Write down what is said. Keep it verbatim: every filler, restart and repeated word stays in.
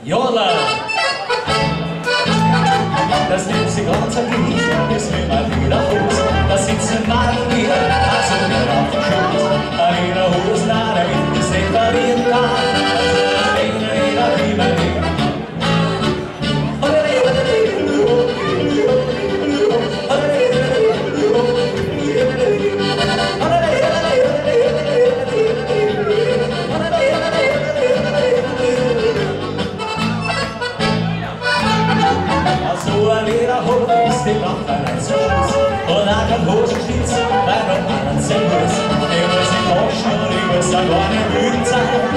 Jodler! Das nimmt sie ganz ein Gewicht, bis wir mal wieder Fuß. Da sitzen mal wieder, also wir auf dem Schoß. In der Hose, da der Wind ist reparieren kann. Also das Leben wieder wie bei mir. Die macht ein Einzelschluss und auch kein Hosenschlitz, weil noch anderen sein muss. Ich muss nicht waschen und ich muss auch gar nicht wütend sein.